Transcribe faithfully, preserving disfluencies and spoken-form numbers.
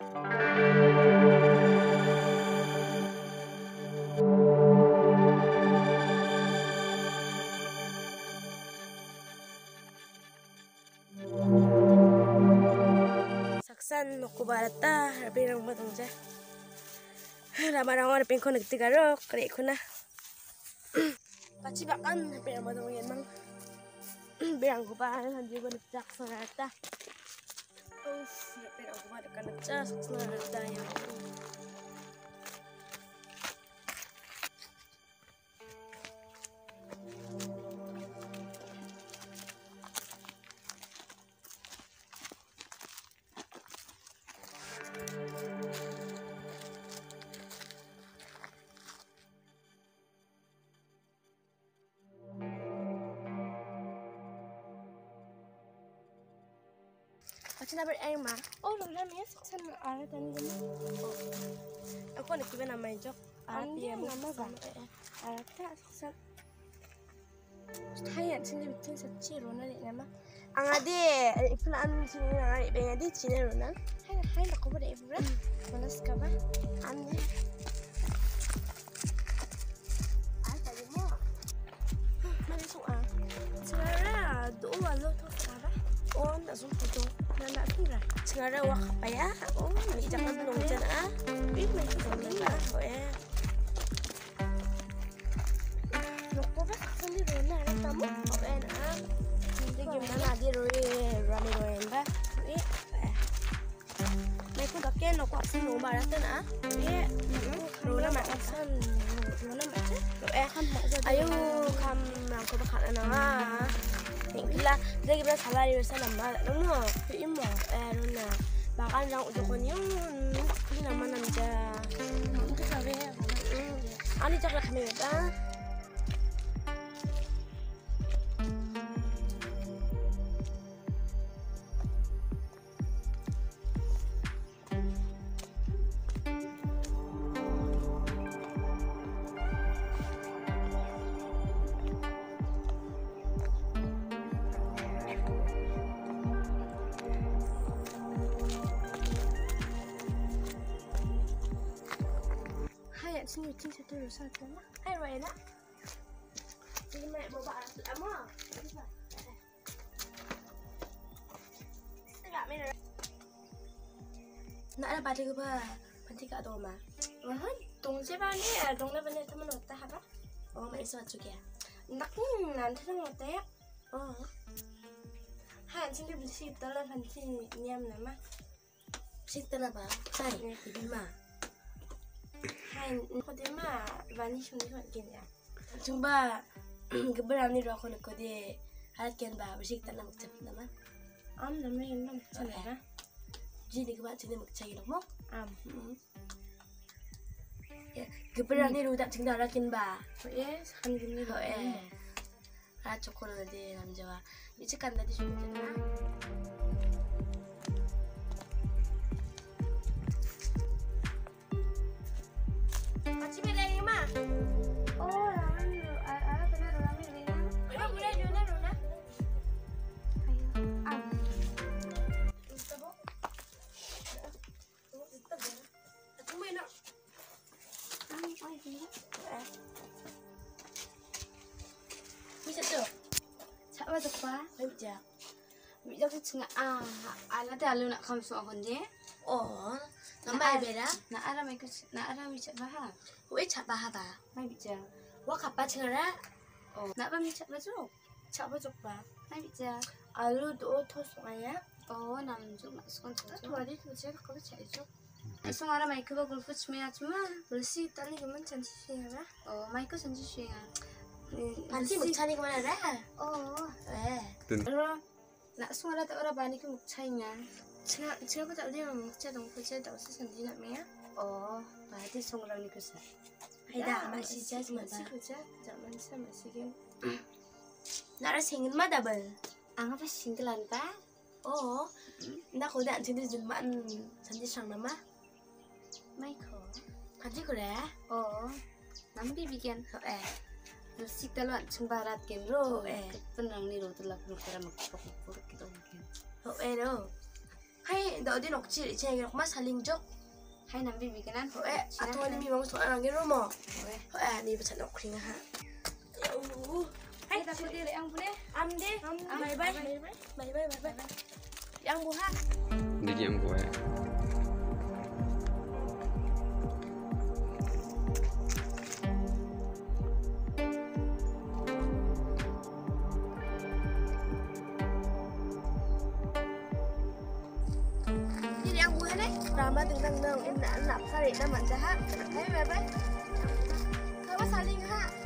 Saksan nuku barata rapi rang matungja. Rama rang rapi konek tigaro kare kuna. Paci bakan rapi rang matungja mang. Berang kuba nanti konek jak sonata. Uff rapi rang kuba dekan jak sonata yang. Macam apa air mah? Oh, lama ni saksan ada tadi ni. Oh, aku nak kira nama jok. Andi nama bang. Ada tak saksan? Hai, sini bikin saci rona ni nama. Angade, ibu nak anu sini angade bengadi sini rona. Hai, hai nak kau boleh ibu ber? Mana sekarang? Andi. Ah, tadi mo. Mana soal? Sekarang dua lo tu apa? Oh, nak sumpah tu. Nak kira. Sekarang wak apa ya? Oh, ni jangan belum jangan ah. Ih, ni jangan lah. Oh eh. Nak apa? Sini rona ada tamu. Oh eh nak. Jadi gimana dia roi rami roi embah. Eh. Mereka tak kena nak kuat sini ubah rata nak. Eh. Rona macam rona macam. Oh eh. Ayo kam aku bakal anak. Tinggilah, jadi kita salah di sana nama, nama, imu, eh, rona, bahkan yang untuk konyol, ini nama namja, itu sahaja, ani cakap kami ada. Sini cing satu rusak tu lah. Hai Roena. Jadi mak bawa anak lama. Tidak mana. Nak ada baju apa? Panti kat doma. Wah, dong siapa ni? Dong ni benda teman otak apa? Oh, mak isu juga. Nak ni nanti nang otak ya. Oh. Hai, cing dia bersih telah panti niam nama. Bersih telah apa? Hai, ibu mak. Hai, kau dia mah bani sini kan kena. Cuma keberani roh aku nak kau dia halat kan bah bersih tanah macam nama. Am nama yang mana macam mana? Jadi kau macam ni macam ni loh. Am. Ya, keberani roh tak tinggal halat kan bah. Yes, kan gini loh eh. Halat coklat ada nama Jawa. Macam kan tadi cuma macam mana? Macam mana ni mah? Oh, ramai, ada benar ramai ni lah. Mana boleh Rona Rona? Ayo, am. Kita bo. Kita bo. Aku mana? Am, oh ini. Eh. Bisa tu. Siapa tu pa? Bisa. Bisa tu cengah ah. Alah dah lu nak kamu soal konde. Oh. Nampak beda? Nak ada mereka, nak ada macam bahasa. Wei cak bahasa dah. Mai bicara. Wah kapal cengara. Oh. Nak apa macam baju? Cak baju apa? Mai bicara. Alu tu tos maya. Oh, namjuk masuk kan. Tu ada tu cak kau cak itu. Esok ada mereka bagus push maya cuma bersih tali keman cantik sih ya. Oh, mereka cantik sih ya. Panci mukcani kemana dah? Oh, eh. Terus nak semua ada orang bani ke mukcainya. Cina, cina pun tak ada mukca dong, mukca tak usah sendiri nak maya. Oh, berarti songlang ni kusah. Ada masih jadi masih kerja, zaman saya masih kan. Nara single mah double. Angapa singlean pa? Oh, nak kau dah jadi zaman sendiri sang nama. Michael. Panci kau dah? Oh, nampi bikin. Eh, rusik telan cembarat kemro. Eh, penang ni lo telah perlu kerana makpok makpok kita mungkin. Oh, eh lo. hay đợi đi nọc chị để chơi nọc mát saling jok Hai nằm bibi cái nan. Hoẹ, à thôi đi mi mong số ăn cái rồi mà. Hoẹ, à đi bắt nọc khinh ha. Hai ta pergi le ang boleh. Ăn đi. Bye bye. Bye bye bye bye. Đi ăn bù ha. Đi kiếm của em. Đi ăn bù ha đấy. Rama từng tăng nâng em đã nạp sa để năm ăn ra ha. Bye bye bye. Thôi bắt saling ha.